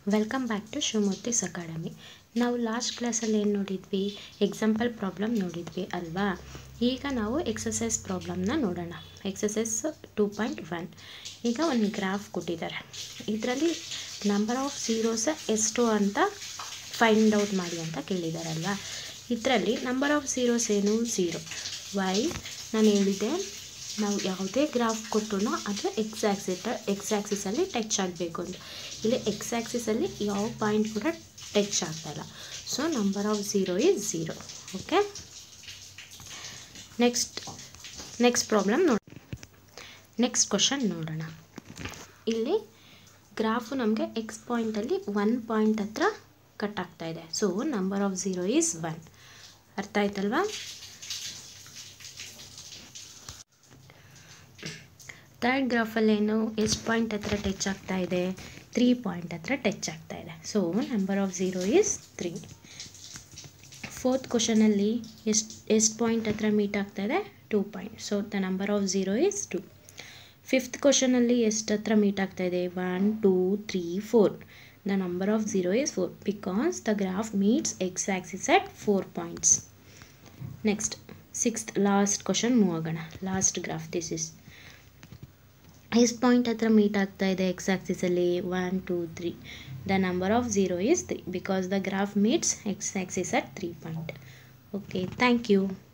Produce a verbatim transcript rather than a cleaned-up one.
Welcome back to Shivamurthysacademy. ನಾವು last ಕ್ಲಾಸಲ್ಲಿ ಏನು ನೋಡಿದ್ವಿ, ಎಕ್ಸಾಂಪಲ್ ಪ್ರಾಬ್ಲಮ್ ನೋಡಿದ್ವಿ ಅಲ್ವಾ. ಈಗ ನಾವು ಎಕ್ಸಸೈಸ್ ಪ್ರಾಬ್ಲಮ್ನ ನೋಡೋಣ. Exercise two point one. ಈಗ ಒಂದು ಗ್ರಾಫ್ ಕೊಟ್ಟಿದ್ದಾರೆ. ಇದರಲ್ಲಿ ನಂಬರ್ ಆಫ್ ಝೀರೋಸ್ ಎಷ್ಟು ಅಂತ ಫೈಂಡ್ ಔಟ್ ಮಾಡಿ ಅಂತ ಕೇಳಿದಾರಲ್ವಾ. ಇದರಲ್ಲಿ ನಂಬರ್ ಆಫ್ ಝೀರೋಸ್ ಏನು, ಝೀರೋ. ವೈ ನಾನು ಹೇಳಿದ್ದೆ, ನಾವು ಯಾವುದೇ ಗ್ರಾಫ್ ಕೊಟ್ಟರು ಅದು ಎಕ್ಸ್ ಆಕ್ಸಿಸ್ ಎಕ್ಸ್ ಆ್ಯಕ್ಸಿಸಲ್ಲಿ ಟಚ್ ಆಗಬೇಕು ಅಂತ. ಇಲ್ಲಿ ಎಕ್ಸ್ ಆ್ಯಕ್ಸಿಸಲ್ಲಿ ಯಾವ ಪಾಯಿಂಟ್ ಕೂಡ ಟಚ್ ಆಗ್ತಾಯಿಲ್ಲ. So number of zero is zero. Okay, next next problem ನೋಡಿ. ನೆಕ್ಸ್ಟ್ ಕ್ವಶನ್ ನೋಡೋಣ. ಇಲ್ಲಿ ಗ್ರಾಫು ನಮಗೆ ಎಕ್ಸ್ ಪಾಯಿಂಟಲ್ಲಿ ಒನ್ ಪಾಯಿಂಟ್ ಹತ್ರ ಕಟ್ ಆಗ್ತಾ ಇದೆ. So number of zero is one. ಅರ್ಥ ಆಯ್ತಲ್ವಾ. ಥರ್ಡ್ ಗ್ರಾಫಲ್ಲಿ ಏನು, ಎಷ್ಟು ಪಾಯಿಂಟ್ ಹತ್ರ ಟಚ್ ಆಗ್ತಾ ಇದೆ, ತ್ರೀ ಪಾಯಿಂಟ್ ಹತ್ರ ಟಚ್ ಆಗ್ತಾ ಇದೆ. So number of zero is three. Fourth ಕ್ವಶನಲ್ಲಿ ಎಷ್ಟು ಎಷ್ಟು ಪಾಯಿಂಟ್ ಹತ್ರ ಮೀಟ್ ಆಗ್ತಾ ಇದೆ, two point. So the number of zero is two. Fifth ಕ್ವಶನಲ್ಲಿ ಎಷ್ಟು ಹತ್ರ ಮೀಟ್ ಆಗ್ತಾ ಇದೆ, one two three four. The number of zero is four because the graph meets x axis at four points. Next sixth last question move ಆಗೋಣ. Last graph this is. ಎಷ್ಟು point ಹತ್ರ meet ಆಗ್ತಾ ಇದೆ X ಆಕ್ಸಿಸಲ್ಲಿ, one two three. The number of zero is three because the graph meets x axis at three point. Okay, thank you.